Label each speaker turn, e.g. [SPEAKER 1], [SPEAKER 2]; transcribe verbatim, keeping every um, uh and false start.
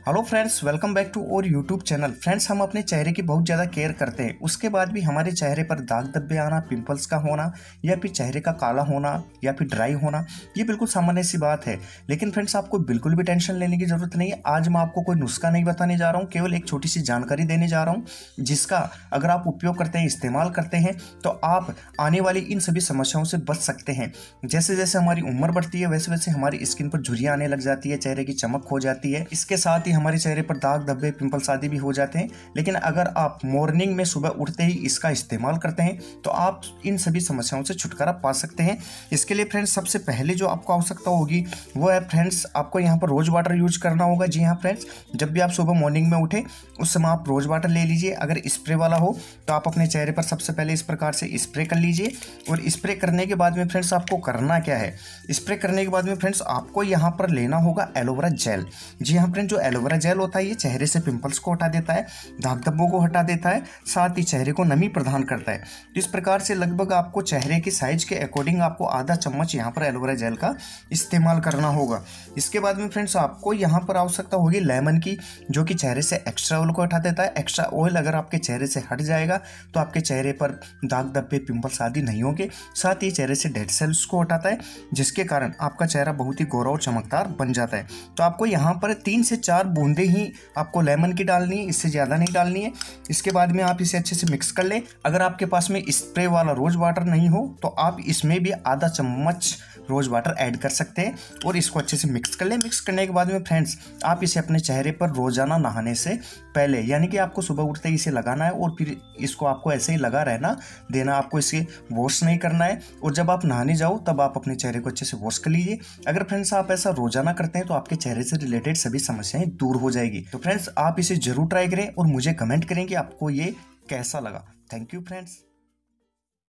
[SPEAKER 1] Hello friends, welcome back to our YouTube channel. Friends, हम अपने चेहरे की बहुत ज़्यादा केयर करते हैं, उसके बाद भी हमारे चेहरे पर दाग धब्बे आना, पिंपल्स का होना या फिर चेहरे का काला होना या फिर ड्राई होना, ये बिल्कुल सामान्य सी बात है। लेकिन फ्रेंड्स, आपको बिल्कुल भी टेंशन लेने की ज़रूरत नहीं है। आज मैं आपको कोई नुस्खा नहीं बताने जा रहा हूँ, केवल एक छोटी सी जानकारी देने जा रहा हूँ, जिसका अगर आप उपयोग करते हैं, इस्तेमाल करते हैं, तो आप आने वाली इन सभी समस्याओं से बच सकते हैं। जैसे जैसे हमारी उम्र बढ़ती है, वैसे वैसे हमारी स्किन पर झुर्रियाँ आने लग जाती है, चेहरे की चमक खो जाती है, इसके साथ ही हमारे चेहरे पर दाग धब्बे, पिंपल्स आदि भी हो जाते हैं। लेकिन अगर आप मॉर्निंग में सुबह उठते ही इसका इस्तेमाल करते हैं तो आप इन सभी समस्याओं से छुटकारा पा सकते हैं। इसके लिए फ्रेंड्स, सबसे पहले जो आपको आवश्यकता होगी वो है फ्रेंड्स, आपको यहाँ पर रोज वाटर यूज करना होगा। जी हाँ फ्रेंड्स, जब भी आप सुबह मॉर्निंग में उठे उस समय आप रोज वाटर ले लीजिए। अगर स्प्रे वाला हो तो आप अपने चेहरे पर सबसे पहले इस प्रकार से स्प्रे कर लीजिए। और स्प्रे करने के बाद में फ्रेंड्स, आपको करना क्या है, स्प्रे करने के बाद में फ्रेंड्स आपको यहाँ पर लेना होगा एलोवेरा जेल। जी हाँ फ्रेंड्स, जो एलोवेरा जेल होता है ये चेहरे से पिंपल्स को हटा देता है, दाग धब्बों को हटा देता है, साथ ही चेहरे को नमी प्रदान करता है। इस प्रकार से लगभग आपको चेहरे के साइज के अकॉर्डिंग आपको आधा चम्मच यहाँ पर एलोवेरा जेल का इस्तेमाल करना होगा। इसके बाद में फ्रेंड्स, आपको यहाँ पर आवश्यकता होगी लेमन की, जो कि चेहरे से एक्स्ट्रा ऑयल को हटा देता है। एक्स्ट्रा ऑयल अगर आपके चेहरे से हट जाएगा तो आपके चेहरे पर दाग धब्बे, पिंपल्स आदि नहीं होंगे। साथ ही चेहरे से डेड सेल्स को हटाता है, जिसके कारण आपका चेहरा बहुत ही गोरा और चमकदार बन जाता है। तो आपको यहाँ पर तीन से चार बूंदे ही आपको लेमन की डालनी है, इससे ज़्यादा नहीं डालनी है। इसके बाद में आप इसे अच्छे से मिक्स कर लें। अगर आपके पास में स्प्रे वाला रोज वाटर नहीं हो तो आप इसमें भी आधा चम्मच रोज वाटर ऐड कर सकते हैं और इसको अच्छे से मिक्स कर लें। मिक्स करने के बाद में फ्रेंड्स, आप इसे अपने चेहरे पर रोजाना नहाने से पहले, यानी कि आपको सुबह उठते ही इसे लगाना है और फिर इसको आपको ऐसे ही लगा रहना देना, आपको इसे वॉश नहीं करना है। और जब आप नहाने जाओ तब आप अपने चेहरे को अच्छे से वॉश कर लीजिए। अगर फ्रेंड्स आप ऐसा रोजाना करते हैं तो आपके चेहरे से रिलेटेड सभी समस्याएं दूर हो जाएगी। तो फ्रेंड्स, आप इसे जरूर ट्राई करें और मुझे कमेंट करें कि आपको ये कैसा लगा। Thank you friends.